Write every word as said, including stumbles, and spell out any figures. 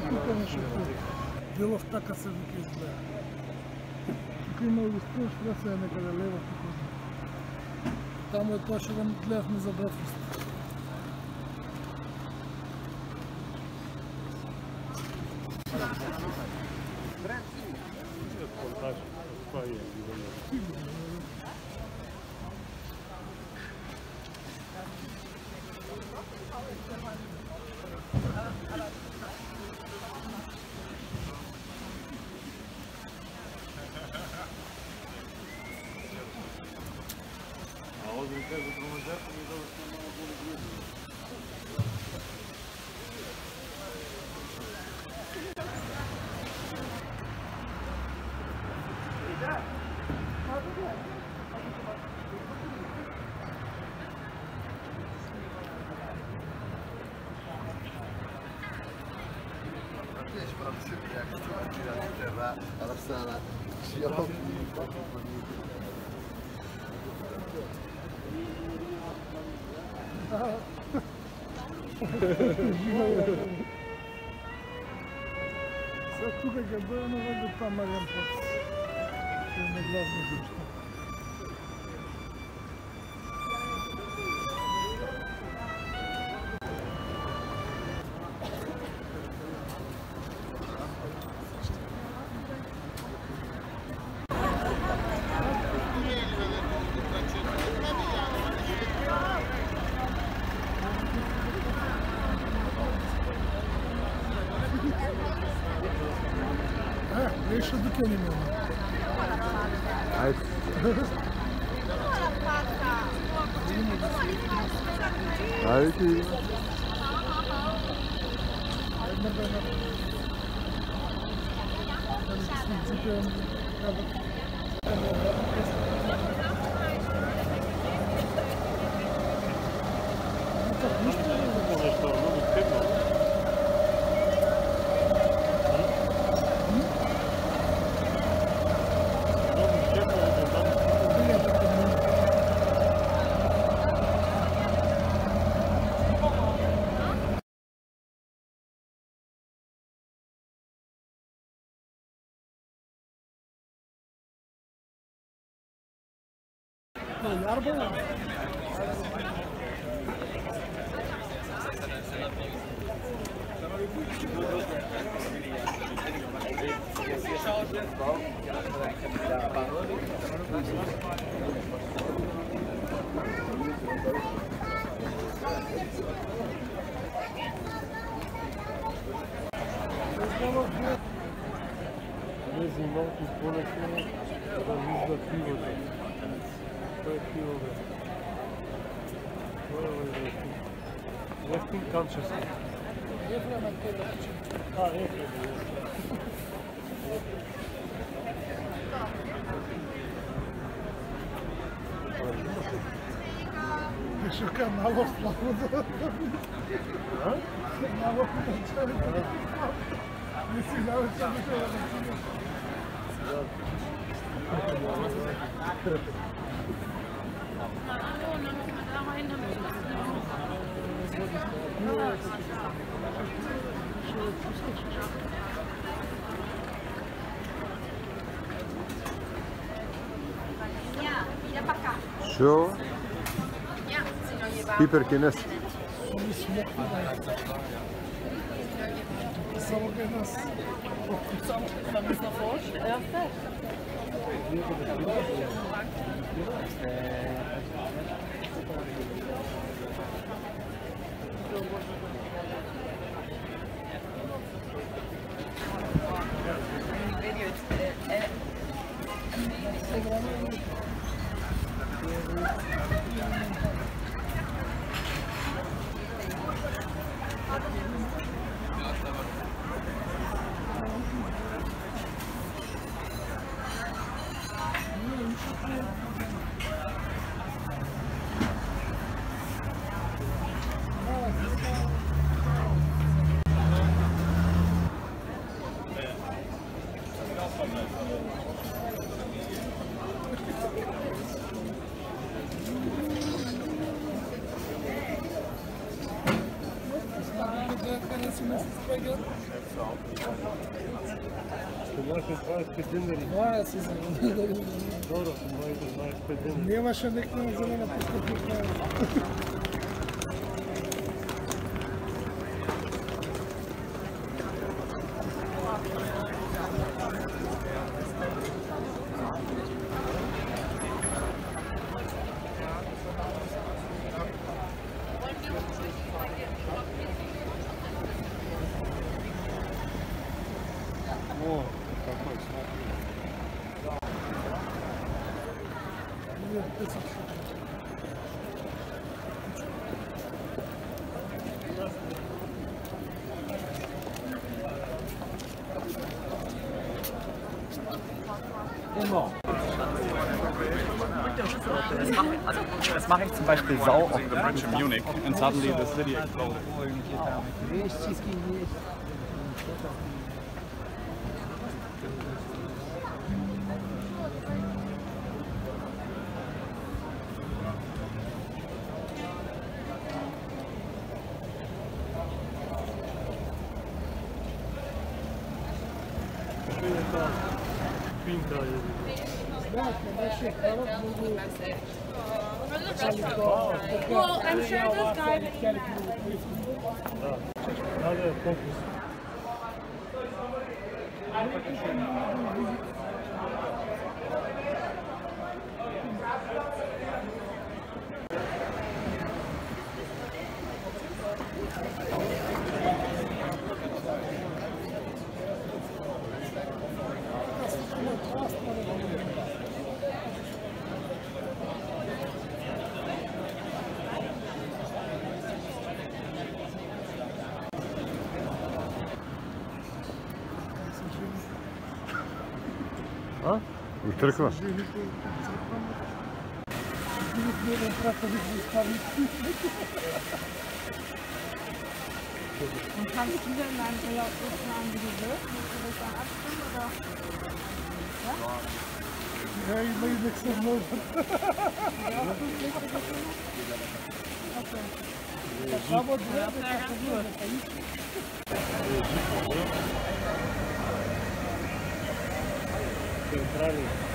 тук нещо дело в така се вика изгледа. Тук има листиш, това се е некъде лева тук. Там е това, ще да гледахме за братвост. Сега тук е бъде, но въде това Мариан път. Ще е неглавно дъжда. Deixa do que ele mesmo. Ai. Ai, que... Yarba. Тези малки полетни да вижда пивото. Това е пиво, бе. Това е ефтин. Ефтин канчески. Ефрема е да пича. А, ефрема. Ще кажа мало слабо да... Мало да не си знава, че не трябва да стигаш. Що? Hiperkines. Само къде нас. Само да ми са фош. Ja, fett. Thank you. Къде си ме с пегът? Това ще това е спединери. Това е си за да ги Добро, това е да знаеш спединери. Нямаше некна зелена постъпка. О, какой смотри. Immer. Das mache ich zum Beispiel sau oft. The bridge in Munich, and suddenly the city exploded. Pinta je. Well, I'm sure this guy that you met. Da, da, fokus. А? У църква? Und kannst du denn in deinem Urlaub so planen, wie du willst? Willst du das dann abstimmen oder? Ja, ich will nichts mehr machen. Ja, du willst das nicht? Okay. Aber du Ja, das wäre ganz gut. Centrale.